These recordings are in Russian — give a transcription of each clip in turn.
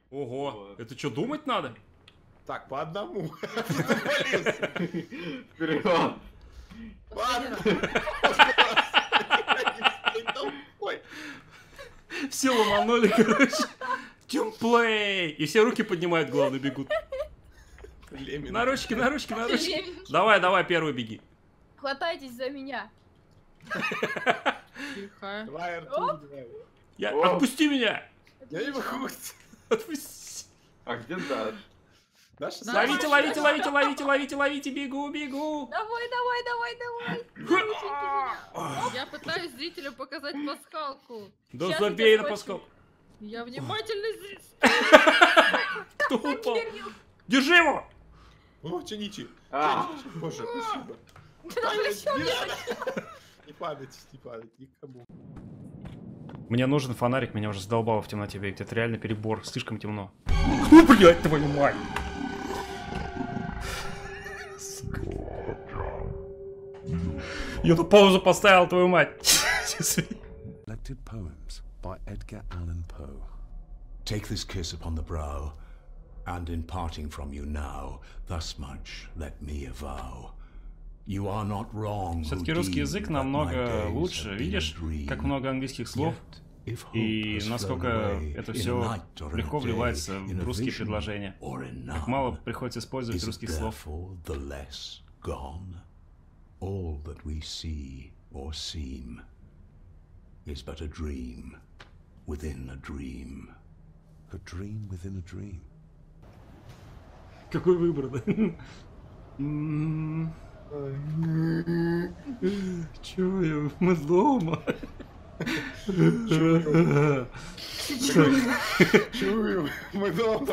Ого, Вот. это что, думать надо? Так, по одному. Вперед! Ладно. Все ломанули, короче. Тюмплей! И все руки поднимают, главное, бегут. На ручки, на ручки, на ручки. Давай, давай, первый беги. Хватайтесь за меня. Тихо. Давай, Артур, давай. Отпусти меня! Я не могу. Отпусти. А где Даш? Даша, Да. Ловите, ловите, ловите, ловите, ловите, ловите, бегу, бегу. Давай, давай, давай, давай. Я пытаюсь зрителям показать пасхалку. Да Сейчас забей я на тебя паскал. Я внимательный зритель. Кто упал? Держи его! О, чините. А. Боже, спасибо. Не падайте, никому. Мне нужен фонарик, меня уже задолбало в темноте бегать. Это реально перебор, слишком темно. Ну, блядь, твою мать! Я тут паузу поставил, твою мать. Collected poems by Edgar Allan Poe. Take this kiss upon the brow, and in parting from you now, thus much let me avow. You are not wrong. Все-таки русский язык намного лучше. Видишь, как много английских слов и насколько это все легко вливается в русские предложения. Как мало приходится использовать русских слов. All that we see or seem is but a dream within a dream. A dream within a dream. Какой выбор, да? Чую, мы дома. Чую, мы дома.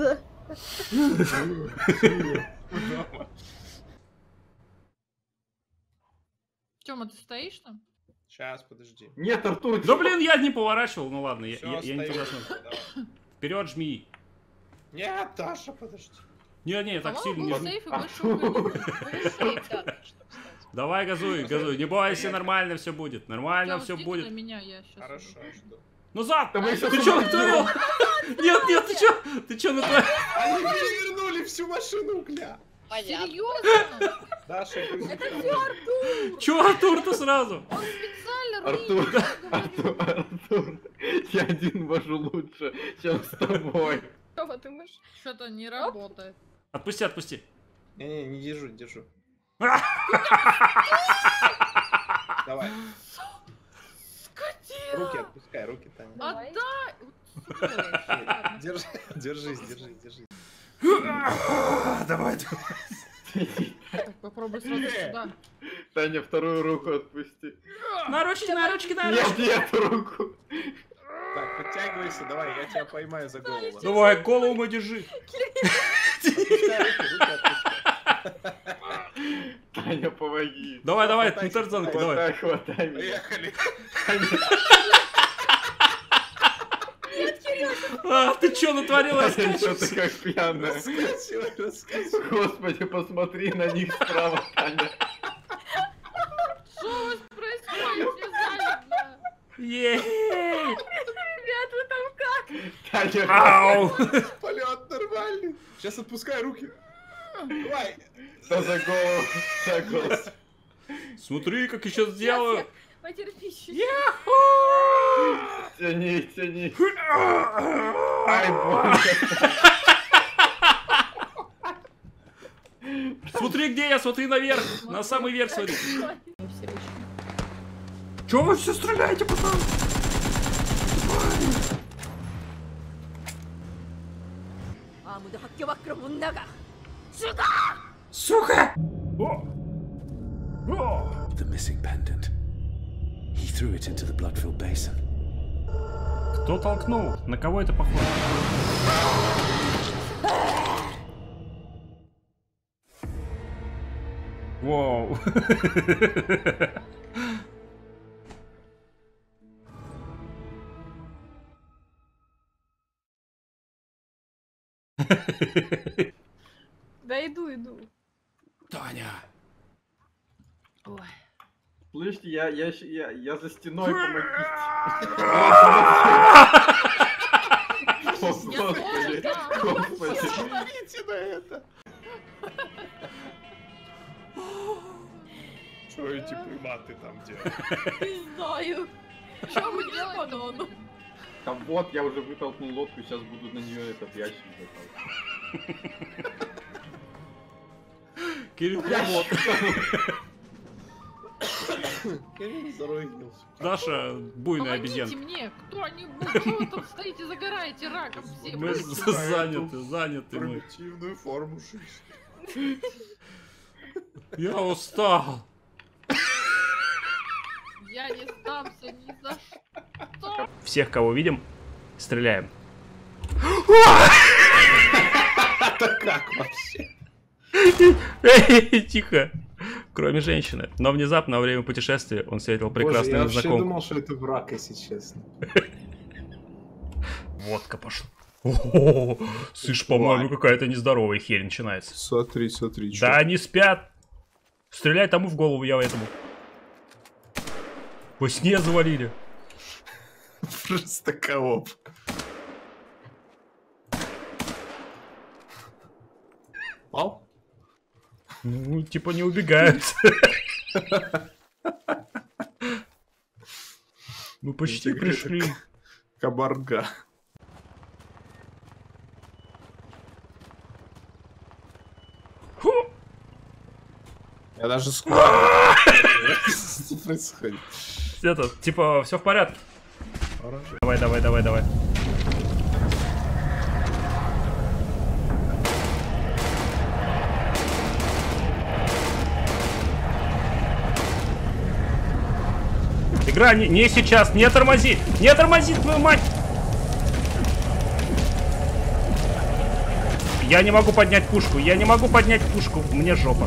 Тёма, ты стоишь там? Сейчас, подожди. Нет, Артур! Да блин, я не поворачивал, ну ладно, я Всё, не туда остаётся, смотрю. давай. Вперед жми. Нет, Даша, подожди. Не, так сильно не По-моему, жми. сейф и больше уходить. Давай, газуй, газуй. Не бойся, нормально все будет. Нормально все будет. Меня, я сейчас. Хорошо, жду. Назад! Да мы Ты сейчас что натворил? Нет, ты что? Ты что натворил? Они перевернули всю машину, бля. Серьезно? Даша, Чё Артур-то сразу? Специально Артур, руинил. Артур, я один вожу лучше, чем с тобой. Что думаешь? Что-то не работает. Отпусти, отпусти. Не держу, держу. Давай. Скотина! Руки отпускай, руки, Таня. Давай. Отдай! Держись. Давай. Так, попробуй сразу сюда. Таня, вторую руку отпусти. На ручки. Нет, руку. Так, подтягивайся, давай, я тебя поймаю за голову. Давай, голову мой держи. Отпускай руки отпускай. Таня, помоги. Давай, на Хватай, тарзанку, давай. Хватай меня. Поехали. Ты чё натворила? Таня, что ты как пьяная? Раскачивай. Господи, посмотри на них справа, Таня. Что у вас происходит? Мне завидно. Ей! Ребят, вы там как? Таня, Ау! Полет нормальный. Сейчас отпускай руки. Давай. что за голову? За голову. Смотри, как я сейчас сделаю. Потерпи чуть-чуть. Тяни. Ай, больно. Смотри, где я, смотри наверх. На самый верх смотри. Все очень. Чё вы все стреляете, пацаны? 아무도 학교 밖으로 못 나가. Сука! The missing pendant. He threw it into the blood-filled basin. Кто толкнул? На кого это похоже? Воу. Да иду. Таня. Ой. Слышите, я за стеной, помогите. Господи, господи. Смотрите на это. Что эти приматы там делают? Не знаю. Что мы делаем? А вот, я уже вытолкнул лодку, сейчас буду на нее этот ящик заталкивать. Кирилл, вот. Кирилл зарогился. Даша, буйная Помогите обезьян. мне, кто-нибудь, что вы там стоите, загораете раком все. Мы заняты мы. Примитивную форму жизни. Я устал. Я не сдамся ни за что. Всех, кого видим, стреляем. Это как вообще? Эй, тихо. Кроме женщины. Но внезапно во время путешествия он встретил Боже, я прекрасную вообще незнакомку. думал, что это враг, если честно. Водка пошла. О, слышь, по-моему, какая-то нездоровая херь начинается. Смотри, смотри. Да они спят. Стреляй тому в голову, я этому. Во сне завалили. Просто кооп. Пал? Ну, типа не убегают. Мы почти пришли. Кабарга. Фу. Я даже скоро. Что происходит? Это, типа, все в порядке. Давай, давай, давай, давай. Игра, не сейчас, не тормози! Не тормози, твою мать! Я не могу поднять пушку, я не могу поднять пушку, мне жопа.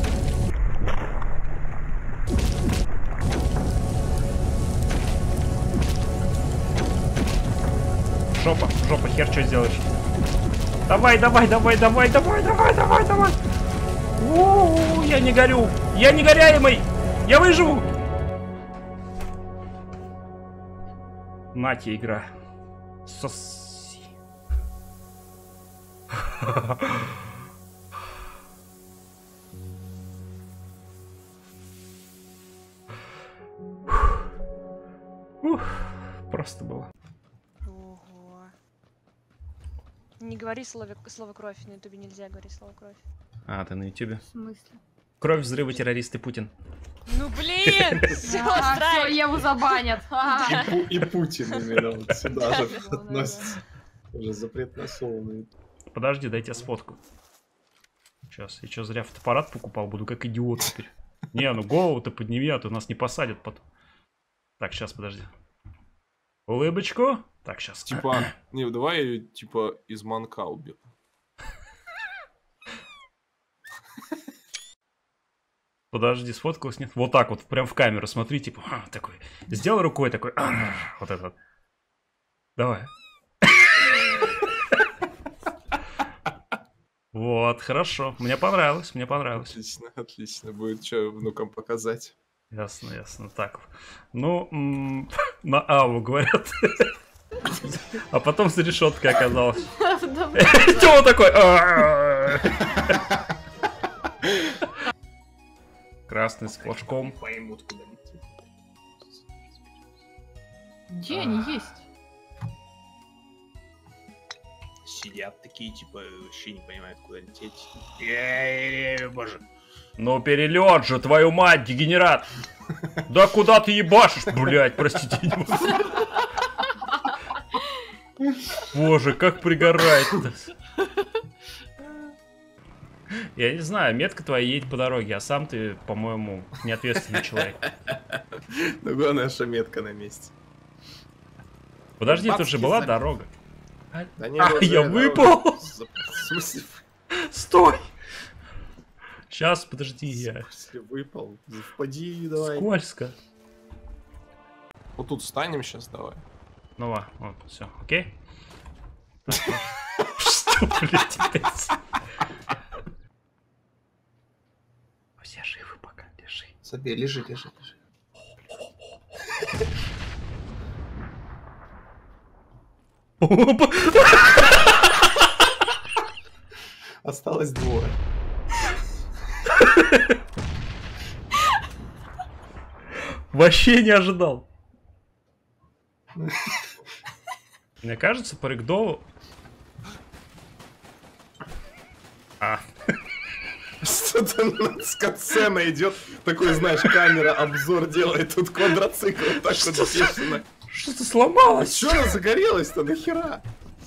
Жопа, жопа, хер что сделаешь? Давай, давай, давай, давай, давай, давай, давай, давай. У-у-у, я не горю, я не горяемый, я выживу. Нате игра. Соси. Просто было. Ого. Не говори слово кровь, на ютубе нельзя говорить слово кровь. А, ты на ютубе? В смысле? Кровь, взрывы, террористы, Путин. Ну блин! Все, Все, Еву забанят. И Путин именно вот сюда же Да, относится. Уже запретное слово на YouTube. Подожди, дай я сфоткаю. Сейчас, я что, зря фотоаппарат покупал? Буду как идиот теперь. Не, ну голову-то подними, а то нас не посадят потом. Так, сейчас, подожди. Улыбочку. Так, сейчас. Типа, не, давай ее типа из манка убил. Подожди, сфоткалась, нет? Вот так вот, прям в камеру, смотри, типа, такой. Сделай рукой такой, вот это вот. Давай. Вот, хорошо. Мне понравилось, мне понравилось. Отлично, отлично. Будет что внукам показать. Ясно, ясно. Так. Ну, на Аву говорят. А потом за решеткой оказалось. Что он такой? Красный с флажком. Поймут, куда идти. Где они есть? Сидят такие, типа, вообще не понимают, куда лететь. Боже. Ну перелет же, твою мать, дегенерат! Да куда ты ебашишь, блять, простите. Не могу. Боже, как пригорает-то. Я не знаю, метка твоя едет по дороге, а сам ты, по-моему, неответственный человек. Ну главное, что метка на месте. Подожди, тут же была дорога. Да не, А, вот я же выпал! дорога. В смысле? Стой! Сейчас, подожди, я... Если выпал, впади давай. Скользко. Вот тут встанем сейчас, давай. Ну ладно, вот, все, окей? Что, блядь, опять? Все живы пока, лежи. Собей, лежи. Осталось двое. Вообще не ожидал. Мне кажется, по рэгдолу... Что-то с катсцена идет, такой, знаешь, камера, обзор делает, тут квадроцикл, так вот бешено. Что-то сломалось. Что она загорелась-то, нахера?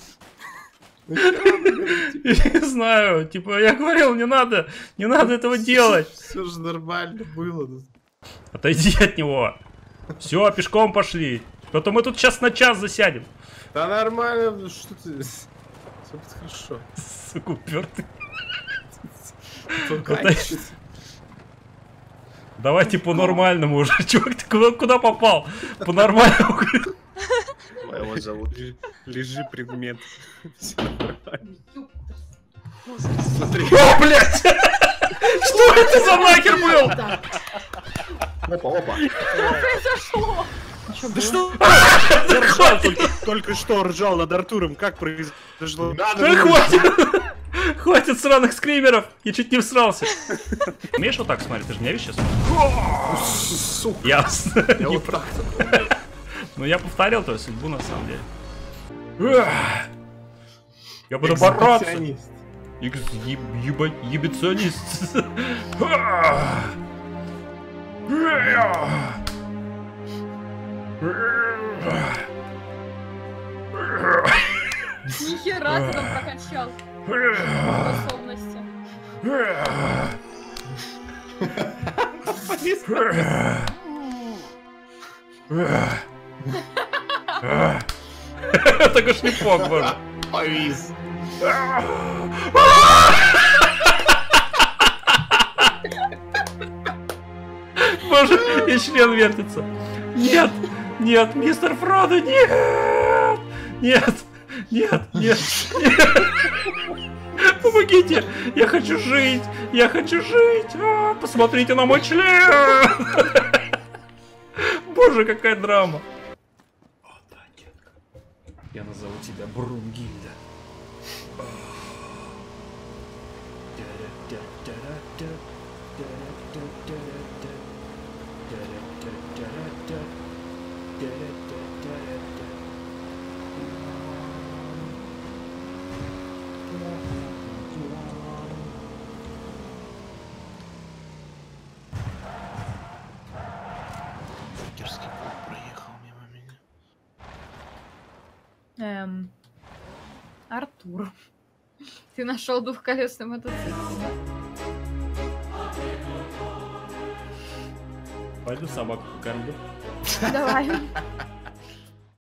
Не знаю, типа, я говорил, не надо этого делать. Все же нормально было. Отойди от него. Все, пешком пошли. Потом мы тут сейчас на час засядем. Да нормально, что ты... Все будет хорошо. Сука, упертый. Давайте по-нормальному уже. Чувак, ты куда попал? По-нормальному. Его зовут. Лежи, предмет. Смотри. О, блядь! Что это за нахер был? Опа. Произошло! Да что? Только что ржал над Артуром. Как произошло? Да хватит! Хватит сраных скримеров! Я чуть не всрался. Умеешь вот так смотреть? Ты же не видишь сейчас? Сука. Ясно. Я вот так. Ну я повторил твою судьбу на самом деле. Я буду бороться. Ебиционист. Нихера ты там прокачал способности. Такой шлепок, боже. Повис. Боже, и член вертится. Нет, нет, мистер Фродо, нет! Нет, нет, нет, нет! Помогите! Я хочу жить! Я хочу жить! Посмотрите на мой член! Боже, какая драма! О, да, детка. Я назову тебя Брунгильда. Дерзкий пол проехал мимо меня. Артур. Ты нашел двухколесный мотоцикл. Пойду собаку покормлю. Давай.